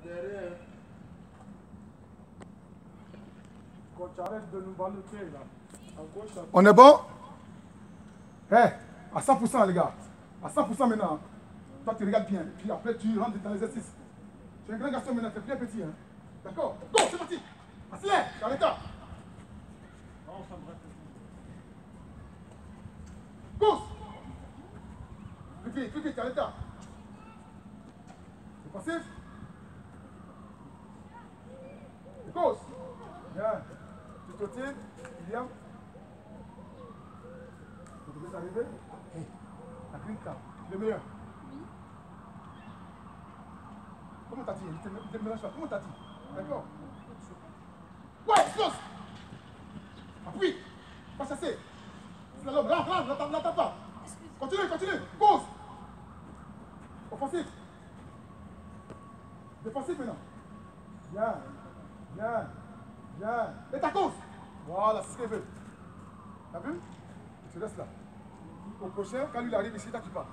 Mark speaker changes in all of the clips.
Speaker 1: Derrière. Quand tu arrêtes de nous baloter là, à gauche, à...
Speaker 2: On est bon? Hé, à 100% les gars. À 100% maintenant. Toi tu regardes bien. Puis après tu rentres dans l'exercice. Tu es un grand garçon maintenant, tu es bien petit. Hein? D'accord? Go, c'est parti. Accélère, dans l'état. Pousse. Plus vite, dans l'état. C'est passif. Pousse. Bien. Tu te tiens, William. Vous devez arriver. Hey, la green card, le meilleur. Comment t'as dit? Il te mélange pas. Comment t'as dit? D'accord? Ouais, explose! Appuie! Pas chasser! C'est l'homme, l'attaque pas! Continue! Pause! Offensif! Défensif maintenant! Bien! Et ta cause! Voilà, c'est ce qu'il veut. T'as vu? Tu restes là. Au prochain, quand lui arrive ici, tu pars.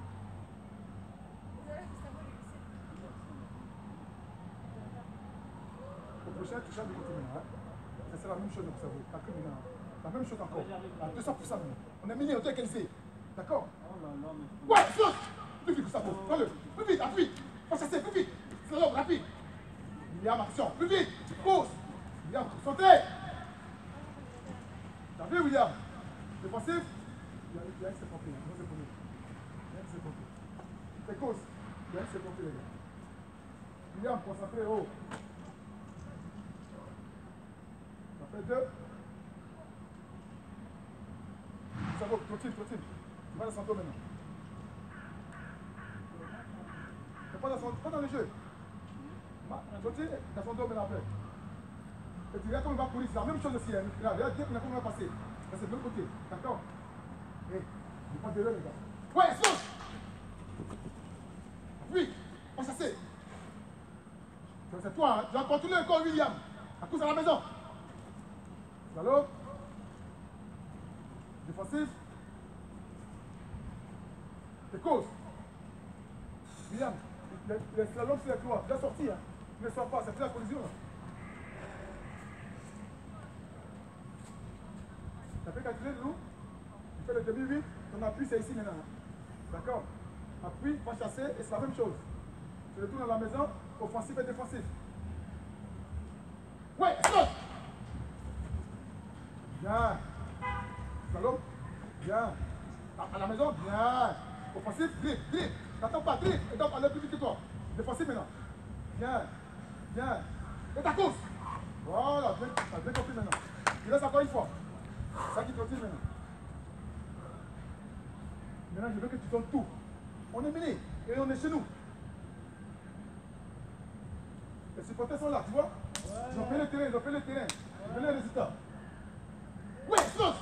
Speaker 2: Au prochain, tu changes de côté maintenant. Hein? C'est la même chose, vous savez. La même chose encore. À 200% maintenant. On est mini auto-égalisé. D'accord? Ouais, explose! Plus vite que ça, prends-le. Plus vite, appuie. Faut chasser, plus vite. C'est l'homme, rapide. William, action. Plus vite. Pause. William, concentré. T'as vu, William? Défensif? Il y a un qui s'est pompé. C'est cause. Il y a un qui s'est pompé, les gars. William, concentré, haut. Ça fait 2. Ça va, continue. Tu vas dans son dos maintenant. Pas dans le jeu. Continue dans son dos maintenant après. Et tu regardes comment il va courir, c'est la même chose aussi. Hein. Regarde comment il va passer. Ça c'est de l'autre côté. D'accord? Hé, il n'est pas de l'heure, les gars. Ouais, explose! Oui, on s'assied. C'est toi, hein. Tu vas continuer encore, William. À cause à la maison. Allô? Défensif. T'es cause. William, les slaloms c'est avec toi. Tu dois sortir. Hein. Tu ne sors pas, c'est plus la collision. Là. Tu as fait calculer de nous? Tu fais le demi-8, ton appui c'est ici maintenant. D'accord? Appui, pas chasser, et c'est la même chose. Tu retournes à la maison, offensif et défensif. Ouais, stop! Bien. Slalom. Bien. À la maison, bien. Offensif, drip. T'attends pas, drip. Et donc, aller plus vite que toi. Défensif maintenant. Bien. Et ta course. Voilà, bien compris maintenant. Tu laisses encore une fois. Ça qui continue maintenant. Maintenant, je veux que tu donnes tout. On est mené et on est chez nous. Les supporters sont là, tu vois? Ils ont fait le terrain. Ils veulent les résultats. Oui, explose!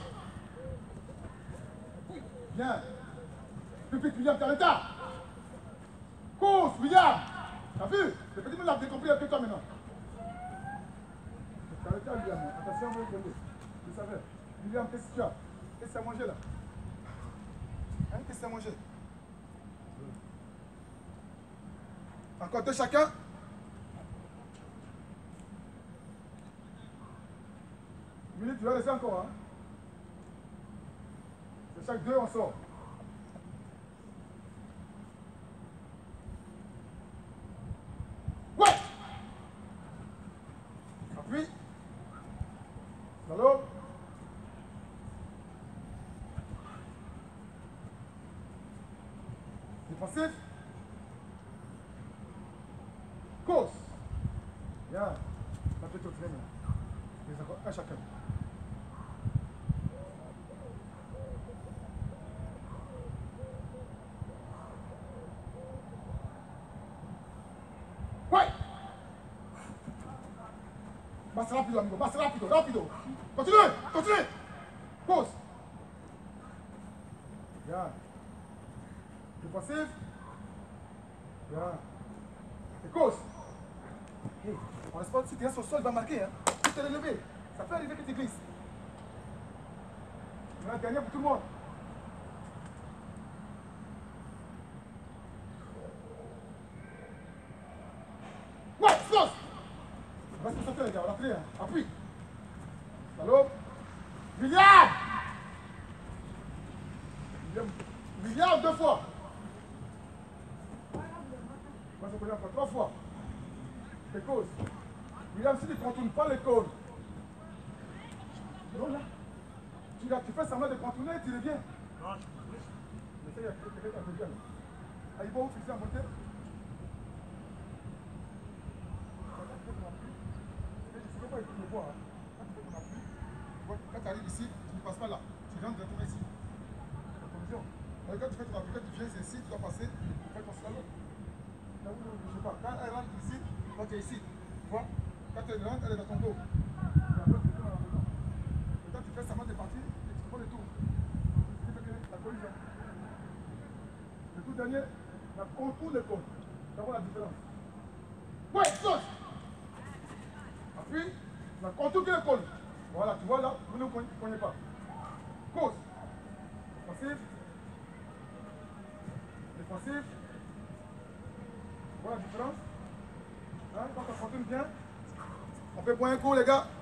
Speaker 2: Bien. Plus vite, William, t'as l'état. Course, William. T'as vu? Le petit monde l'a décompris un peu toi maintenant. T'as l'état, William. Attention, vous voyez. Tu savais. William, qu'est-ce que tu as? Qu'est-ce que tu as mangé là? Hein? Qu'est-ce que tu as mangé? Encore 2 chacun? Minute, tu vas laisser encore, hein? C'est chaque 2, on sort. Ouais! Appuie. Allô? Défensif. Course. Bien. Ça fait tout le monde. Les encore un chacun. Passe rapido, amigo. Passe rápido. Continue. Pause. Bien. Défensif. Bien. Et cause. Hey, on reste pas si tu restes au sol, il va marquer. Hein. Tu t'es relevé. Ça peut arriver que tu glisses. On a gagné pour tout le monde. Ouais. sauce. Reste concentré, les gars, on a clé, hein. Appuie. Salaud. William. William, 2 fois. Moi, je connais encore 3 fois. Les causes. William, si tu ne contournes pas les cônes. Non, là. Tu fais semblant de contourner et tu reviens.
Speaker 1: Non, je peux plus.
Speaker 2: Mais ça, il y a quelqu'un qui a besoin. Ah, il va où fixer en montée? Quand tu arrives ici, tu ne passes pas là. Tu rentres directement ici. La collision. Quand tu fais ton application, tu viens ici, tu dois passer, tu fais ton slalom. Je sais pas. Quand elle rentre ici, toi tu es ici. Tu vois? Quand elle rentre, elle est dans ton dos. Et après, tu tournes dans le dos. Et quand tu fais semblant de partir, et tu prends le tour. Ce qui fait que la collision. Le tout dernier, on tourne le cône. Tu vas voir la différence. Ouais, saute! Appuie, la contour qui le cône. Voilà, tu vois là, vous ne cognez pas. Cause. Défensif. Défensif. Voilà la différence. Hein, quand on contourne bien, on peut boire un coup, les gars.